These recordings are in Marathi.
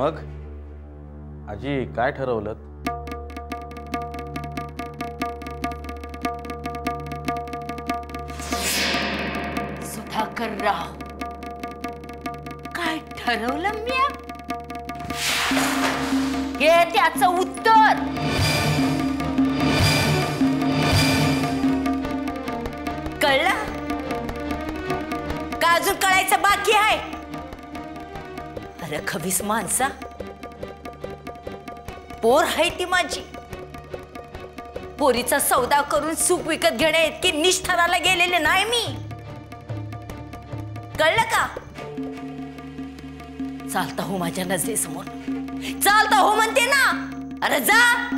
मग आजी काय ठरवलं? सुधाकरराव, काय ठरवलं मी? हे त्याचं उत्तर. कळलं का? अजून कळायचं बाकी आहे? अरे खबीस माणसा, पोर आहे ती माझी. पोरीचा सौदा करून सुख विकत घेण्या इतकी निष्ठराला गेलेले नाही मी. कळलं का? चालता हो माझ्या नजरेसमोर, चालता हो म्हणते ना. अरे जा.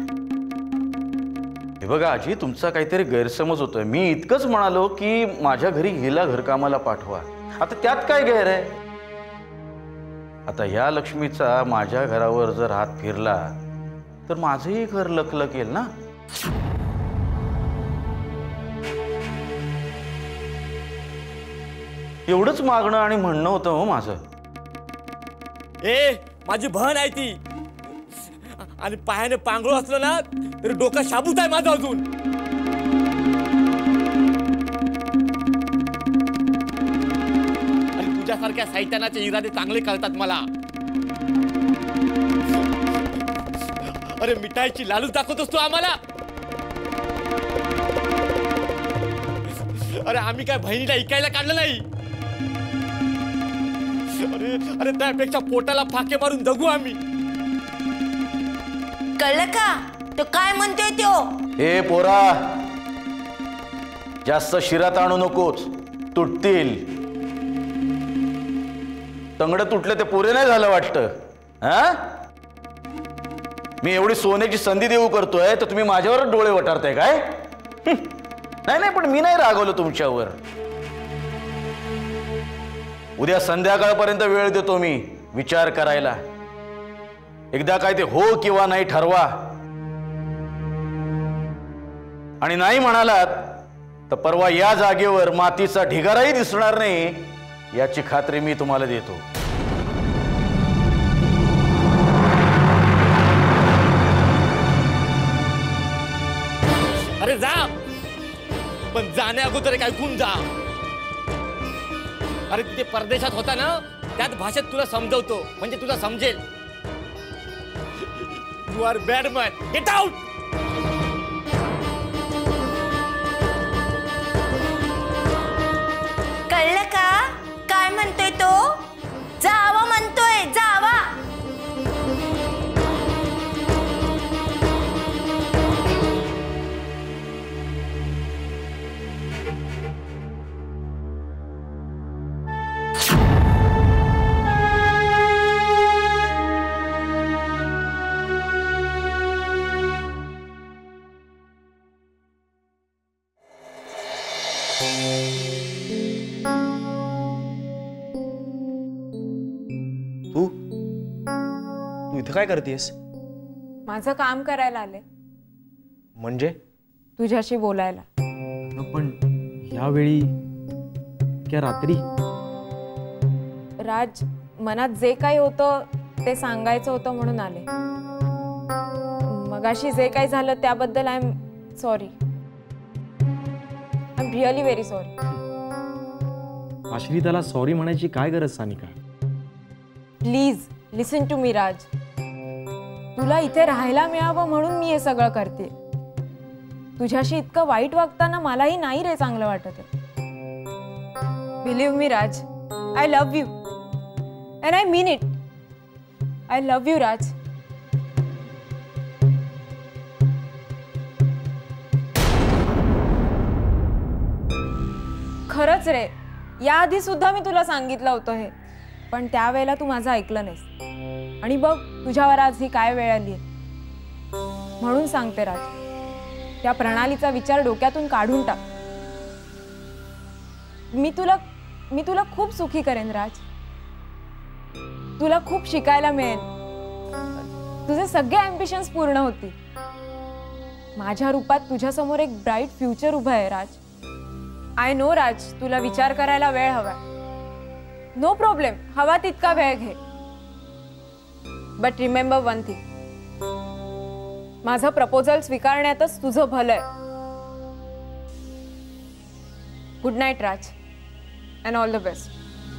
हे बघा आजी, तुमचा काहीतरी गैरसमज होतोय. मी इतकंच म्हणालो की माझ्या घरी हिला घरकामाला पाठवा. आता त्यात काय गैर आहे? आता ह्या लक्ष्मीचा माझ्या घरावर जर हात फिरला तर माझंही घर लकलकेल ना. एवढंच मागणं आणि म्हणणं होतं हो माझं. माझी बहन आहे ती, आणि पायाने पांगळो असलं ना तरी डोकं शाबूत आहे माझं अजून. आणि तुझ्यासारख्या सैतानाचे इरादे चांगले कळतात मला. अरे मिठाईची लालूच दाखवतोस तू आम्हाला. अरे आम्ही काय बहिणीला इकायला काढलं नाही. अरे अरे त्यापेक्षा पोटाला फाके मारून जगू आम्ही. कळलं का तो काय म्हणतोय तो? हे पोरा, जास्त शिरात आणू नकोच, तुटतील. तंगड तुटलं ते पुरे नाही झालं वाटतं. हा, मी एवढी सोन्याची संधी देऊ करतोय तर तुम्ही माझ्यावरच डोळे वटारताय काय? नाही नाही, पण मी नाही रागवलो तुमच्यावर. उद्या संध्याकाळपर्यंत वेळ देतो मी विचार करायला. एकदा काय ते हो किंवा नाही ठरवा. आणि नाही म्हणालात तर परवा या जागेवर मातीचा ढिगाराही दिसणार नाही याची खात्री मी तुम्हाला देतो. अरे जा, पण जाण्या अगोदर एक ऐकून जा. अरे तिथे परदेशात होता ना, त्याच भाषेत तुला समजवतो म्हणजे तुला समजेल. You are bad man, get out. कळलं का काय म्हणतोय तो? जावा म्हणतोय, जावा. तू इथं काय करतेस? माझं काम करायला आले. म्हणजे? तुझ्याशी बोलायला. पण यावेळी क्या रात्री? राज, मनात जे काही होतं ते सांगायचं होतं म्हणून आले. मगाशी जे काही झालं त्याबद्दल I am sorry. I am really very sorry. Ashri, त्याला सॉरी म्हणायची काय गरज Sanika? Please listen to me Raj. तुला इथे राहायला मिळावं म्हणून मी हे सगळं करते. तुझ्याशी इतकं वाईट वागताना मलाही नाही रे चांगलं वाटत. Believe me Raj, I love you and I mean it. I love you Raj. खरंच रे, याआधी सुद्धा मी तुला सांगितलं होतं हे, पण त्यावेळेला तू माझं ऐकलं नाहीस. आणि बघ तुझ्यावर आज ही काय वेळ आली आहे. म्हणून सांगते राज, त्या प्रणालीचा विचार डोक्यातून काढून टाक. मी तुला खूप सुखी करेन राज. तुला खूप शिकायला मिळेल. तुझे सगळे ॲम्बिशन्स पूर्ण होतील. माझ्या रूपात तुझ्यासमोर एक ब्राईट फ्युचर उभं आहे राज. आय नो राज, तुला विचार करायला वेळ हवा. नो प्रॉब्लेम, हवा तितका वेळ घे. बट रिमेंबर वन थिंग, माझं प्रपोजल स्वीकारण्यातच तुझं भलं आहे. Good night Raj, and all the best.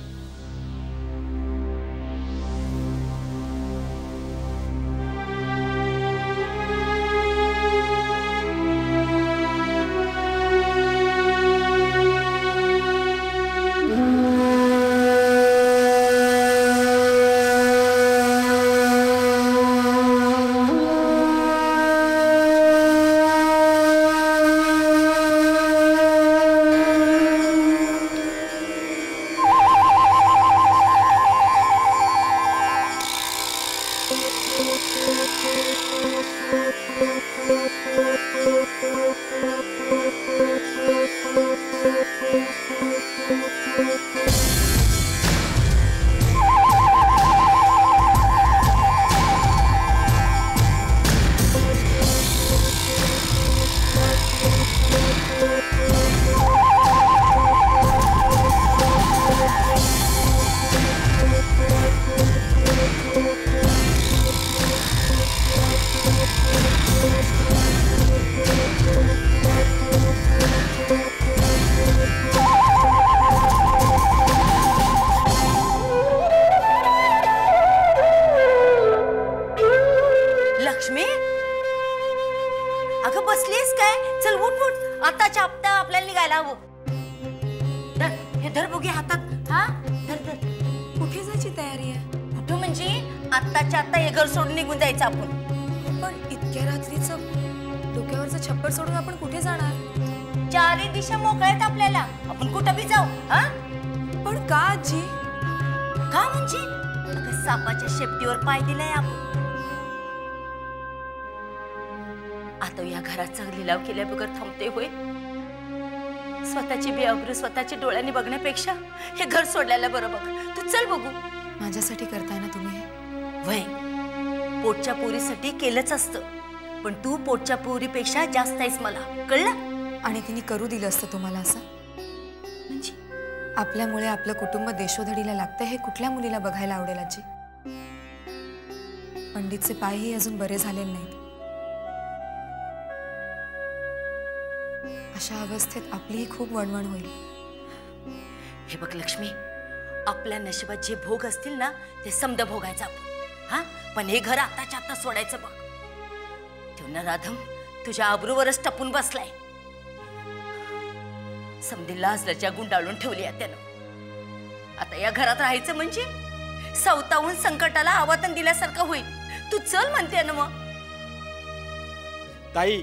Lakshmi, अगं बसलीस काय? चल उठ उठ, आताच्या आत्ता आपल्याला निघायला हवं. हे धर बघी हातात. हा धर धर. कुठे जायची तयारी आहे? कुठं म्हणजे आत्ताच्या आत्ता हे घर सोडून निघून जायचं आपण. पण इतक्या रात्रीचं डोक्यावरचं छप्पर सोडून आपण कुठे जाणार? चारी दिशा मोकळ्या आहेत आपल्याला, आपण कुठं बी जाऊ. हा पण का आजी? का म्हणजे अगं सापाच्या शेपटीवर पाय दिलाय आपण. आता या घराचा लिलाव केल्या बगर थांबते होय? स्वतःची बेअब्रू स्वतःच्या डोळ्यांनी बघण्यापेक्षा हे घर सोडल्याला बरं बघ. तू चल बघू. माझ्यासाठी करताय ना तुम्ही हे? वय पोटच्या पोरीसाठी केलंच असतं, पण तू पोटच्या पोरीपेक्षा जास्त आहेस मला, कळलं? आणि तिने करू दिलं असतं तुम्हाला असं? म्हणजे आपल्यामुळे आपलं कुटुंब देशोधडीला लागतं हे कुठल्या मुलीला बघायला आवडेल आजी? पंडितचे पायही अजून बरे झालेले नाहीत. अशा अवस्थेत आपलीही खूप वणवण होईल. हे बघ लक्ष्मी, आपल्या नशिबात जे भोग असतील ना ते समद भोगायचं आपण. हा पण हे घर आताच्या आता सोडायचं बघ. तेव्हा राधम तुझ्या आबरूवरच टपून बसलाय. समधी लाजल्याच्या गुंडाळून ठेवली आहे त्यानं. आता या घरात राहायचं म्हणजे सवतावून संकटाला आवाहन दिल्यासारखं होईल. तू चल म्हणते ना मग. ताई,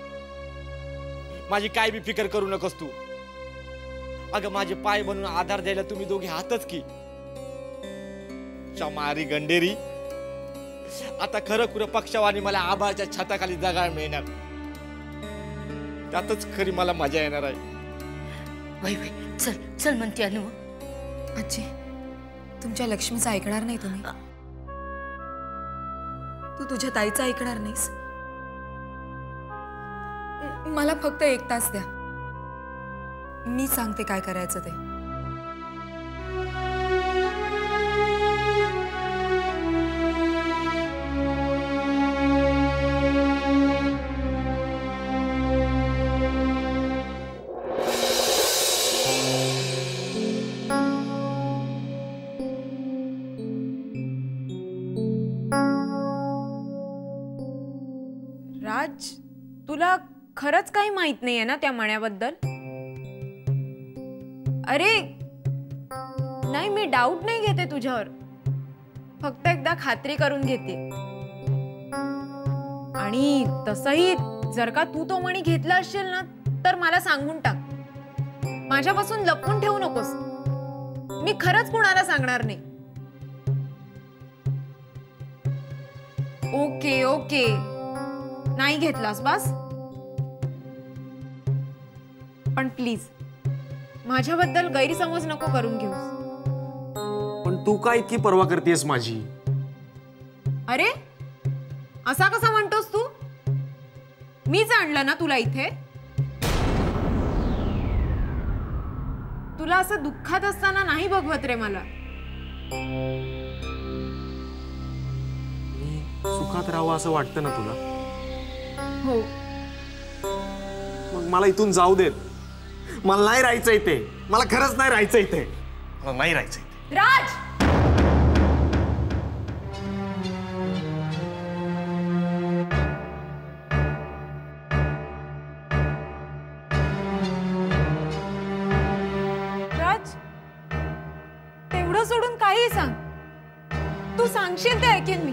माझी काय बी फिकर करू नकोस तू. अगं माझे पाय बनून आधार द्यायला तुम्ही दोघे हातच की. चमारी गंडेरी, आता खरं खुरं पक्षवानी मला आभाळच्या छताखाली जागा मिळणार. त्यातच खरी मला मजा येणार आहे. वय वय चल चल म्हणते ना. आजी, तुमच्या लक्ष्मीचं ऐकणार नाही तुम्ही? तू तुझ्या ताईचं ऐकणार नाहीस? मला फक्त 1 तास द्या, मी सांगते काय करायचं ते. राज, तुला खरंच काही माहित नाहीये ना त्या मण्याबद्दल? अरे नाही, मी डाऊट नाही घेते तुझ्यावर, फक्त एकदा खात्री करून घेते. आणि तसंही जर का तू तो मणी घेतला असेल ना तर मला सांगून टाक. माझ्यापासून लपवून ठेवू नकोस. मी खरंच कुणाला सांगणार नाही. ओके ओके, नाही घेतलास बस. पण प्लीज माझ्याबद्दल गैरसमज नको करून घेऊस. पण तू काय इतकी पर्वा करतेस माझी? अरे असा कसा म्हणतोस तू? मीच आणलं ना तुला इथे. तुला असं दुःखात असताना नाही बघवत रे मला. सुखात राहावं असं वाटतं ना तुला? हो. मग मला इथून जाऊ देत. मला नाही राहायचं इथे. मला खरंच नाही राहायचं इथे. मला नाही राहायचं इथे. राज, राज, तेवढं सोडून काही सांग. तू सांगशील ते ऐकेन मी.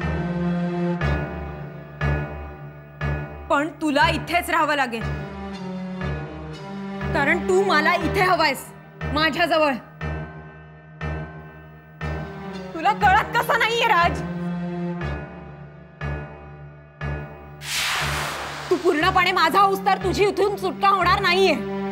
पण तुला इथेच राहावं लागेल, कारण तू मला इथे हवायस, माझ्याजवळ. तुला कळत कसं नाहीये राज? तू पूर्णपणे माझा होऊस तर तुझी इथून सुटका होणार नाहीये.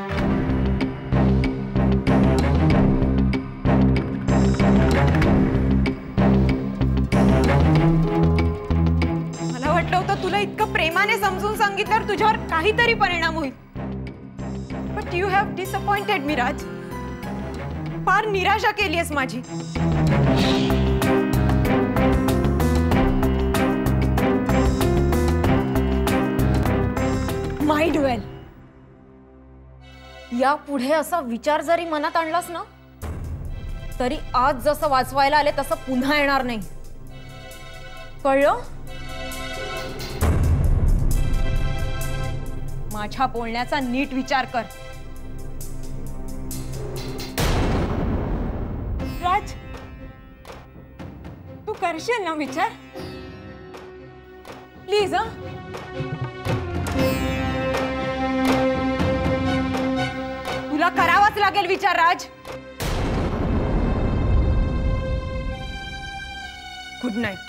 मला वाटलं होतं तुला इतकं प्रेमाने समजून सांगितल्यावर तुझ्यावर काहीतरी परिणाम होईल. But you have disappointed me Raj. फार निराशा केलीयस माझी. Mind well. या पुढे असा विचार जरी मनात आणलास ना, तरी आज जसं वाचवायला आले तसं पुन्हा येणार नाही. कळलं? माझ्या बोलण्याचा नीट विचार कर. राज, तू करशील ना विचार? प्लीज. तुला करावाच लागेल विचार राज. Good night.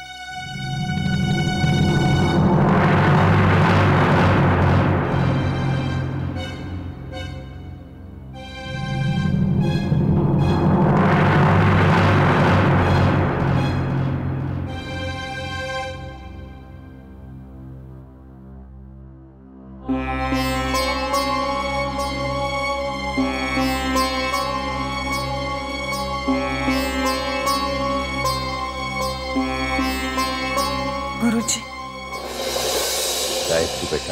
गुरुजी. गायत्री बेटा,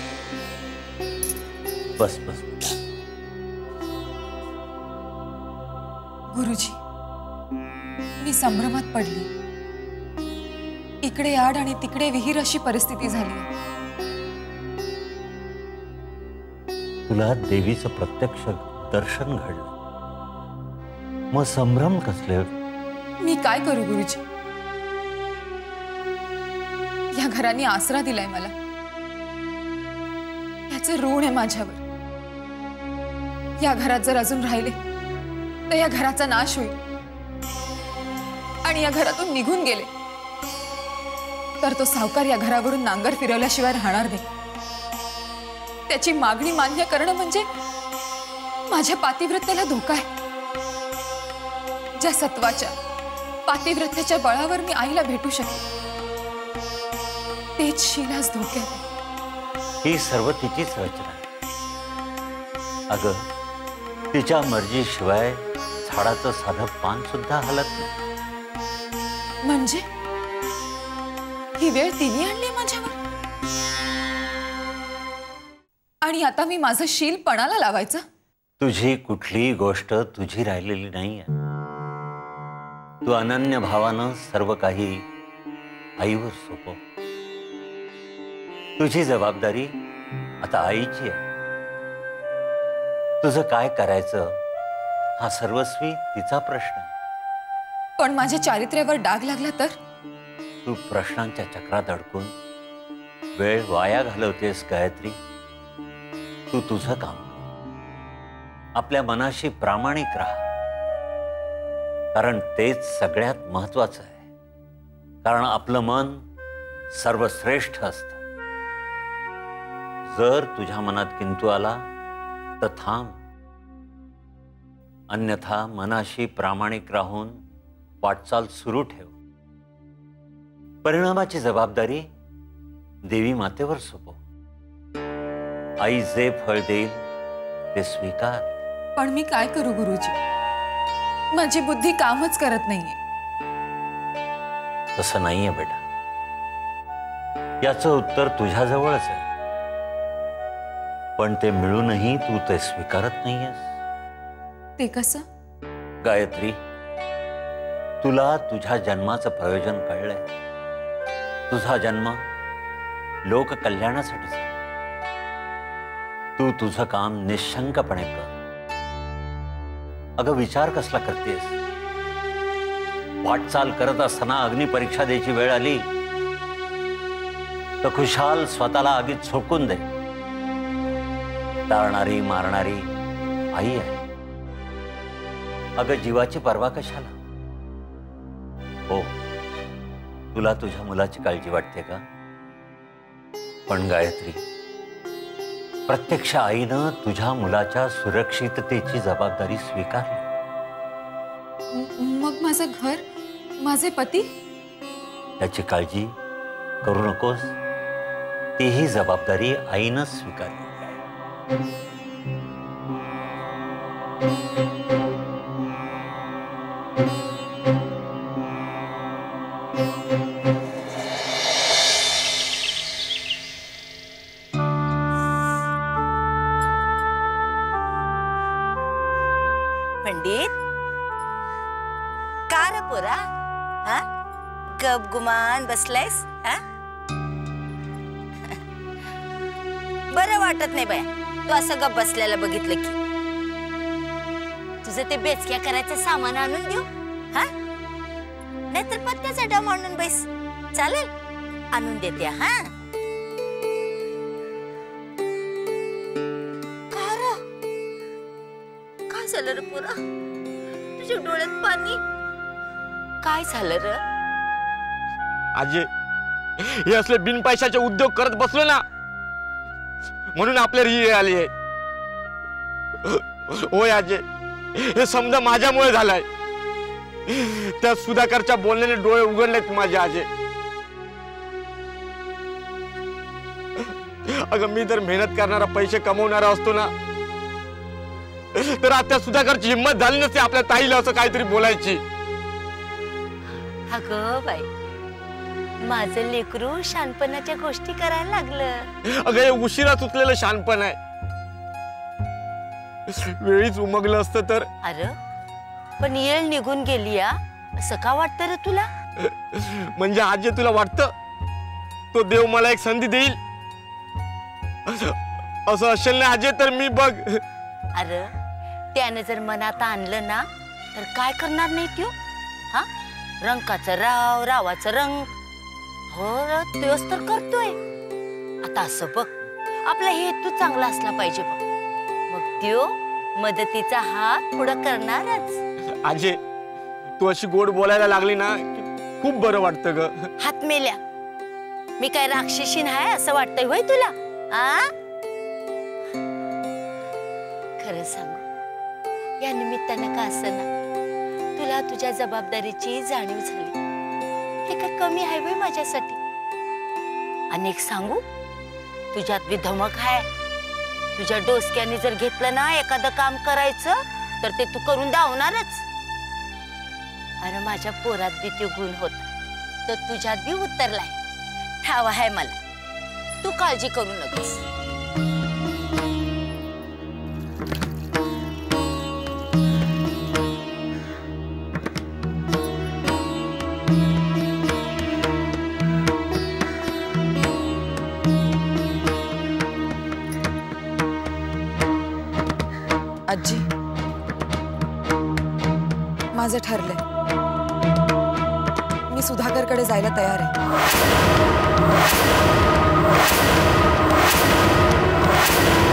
बस बस. गुरुजी, मी संभ्रमात पडली. इकडे आड आणि तिकडे विहीर अशी परिस्थिती झाली. तुला देवीचं प्रत्यक्ष दर्शन घडलं, मग संभ्रम कसले? मी काय करू गुरुजी? या घराने आसरा दिलाय मला. याचं ऋण आहे माझ्यावर. या घरात जर अजून राहिले तर या घराचा नाश होईल, आणि या घरातून निघून गेले तर तो सावकार या घरावरून नांगर फिरवल्याशिवाय राहणार नाही. त्याची मागणी मान्य करणं म्हणजे माझ्या पातिव्रत्याला धोका आहे. ज्या सत्वाच्या पातिव्रत्याच्या बळावर मी आईला भेटू शकते, तेच शीलाच धोक्यात आहे. ही सर्व तिचीच रचना आहे. अगं, तिच्या मर्जीशिवाय झाडाचं साधं पान सुद्धा हलत नाही. म्हणजे ही वेळ तिने आणली माझ्यावर, आणि आता मी माझं शील पणाला लावायचं? तुझी कुठलीही गोष्ट तुझी राहिलेली नाहीये. तू अनन्य भावानं सर्व काही आईवर सोपव. तुझी जबाबदारी आता आईची आहे. तुझं काय करायचं हा सर्वस्वी तिचा प्रश्न आहे. पण माझ्या चारित्र्यावर डाग लागला तर? तू प्रश्नांच्या चक्रात अडकून वेळ वाया घालवतेस गायत्री. तू तुझं काम कर. आपल्या मनाशी प्रामाणिक राहा, कारण तेच सगळ्यात महत्वाचं आहे. कारण आपलं मन सर्वश्रेष्ठ असतं. जर तुझ्या मनात किंतु आला तर थांब, अन्यथा मनाशी प्रामाणिक राहून वाटचाल सुरू ठेव. परिणामाची जबाबदारी देवी मातेवर सोपव. आई जे फळ देईल ते स्वीकार. पण मी काय करू गुरुजी? माझी बुद्धी कामच करत नाहीये. तसं नाहीये बेटा. याचं उत्तर तुझ्याजवळच आहे, पण ते मिळूनही तू ते स्वीकारत नाहीयेस. ते कसं? गायत्री, तुला तुझ्या जन्माचं प्रयोजन कळलंय. तुझा जन्म लोककल्याणासाठी झाला. तू तुझं काम निशंकपणे कर. अगं, विचार कसला करतेस? वाटचाल करत असताना अग्निपरीक्षा द्यायची वेळ आली तर खुशाल स्वतःला आगीत झोकून दे. टाळणारी मारणारी आई आहे. अगं, जीवाची पर्वा कशाला? हो, तुला तुझ्या मुलाची काळजी वाटते का? पण गायत्री, प्रत्यक्ष आईनं तुझ्या मुलाच्या सुरक्षिततेची जबाबदारी स्वीकारली. मग माझं घर, माझे पती? त्याची काळजी करू नकोस. तीही जबाबदारी आईनं स्वीकारली. पंडित, का रे पोरा? हा, गप गुमान बसलायस? हा, बरं वाटत नाही बाया तू असं गप बसल्याला बघितलं की. तुझं ते बेचक्या करायचं सामान आणून देऊ? हा, नाहीतर पत्त्याचा डम आणून बैस. चालेल, आणून देते. हा, काय झालं रे पोरा? तुझ्या डोळ्यात पाणी काय झालं रे? आजे, हे असले बिन पैशाचे उद्योग करत बसलो ना, म्हणून आपल्याला ही आली आहे. होय आजे, हे समजा माझ्यामुळे झालाय. त्या सुधाकरच्या बोलण्याने डोळे उघडलेत माझे आजे. अगं, मी जर मेहनत करणारा, पैसे कमवणारा असतो ना, तर आता सुधाकरची हिंमत झाली नसती आपल्या ताईला असं काहीतरी बोलायची. अगं बाई, माझं लेकरू शहाणपणाच्या गोष्टी करायला लागलं. अगं, हे उशिरा सुचलेलं शहाणपण आहे. वेळीच उमगलं असतं तर. अरे, पण येळ निघून गेली या, असं का वाटतं रे तुला? म्हणजे आजी, तुला वाटतं तो देव मला एक संधी देईल असं असेल ना आजी? तर मी बघ. अरे, त्याने जर मनात आणलं ना तर काय करणार नाही त्यो? हा, रंकाचं राव, रावाचं रंग. हो, तोच तर करतोय. आता असं बघ, आपला हेतू चांगला असला पाहिजे बघ, मग त्यो मदतीचा हात पुढं करणारच. आजे, तू अशी गोड बोलायला लागली ना की खूप बरं वाटतं ग. हात मेल्या, मी काय राक्षसी आहे असं वाटतंय होय तुला? आ, खरं सांगू, या निमित्तानं का असं ना तुला तुझ्या जबाबदारीची जाणीव झाली. हे काय कमी आहे होय माझ्यासाठी? अनेक सांगू, तुझ्यात बी धमक आहे. तुझ्या डोसक्याने जर घेतलं ना एखादं काम करायचं तर ते तू करून दावणारच. अरे, माझ्या पोरात बी ते गुण होत, तो तुझ्यात बी उतरलाय. ठाव आहे मला, तू काळजी करू नकोस. आजी, माझं ठरलंय. मी सुधाकरकडे जायला तयार आहे.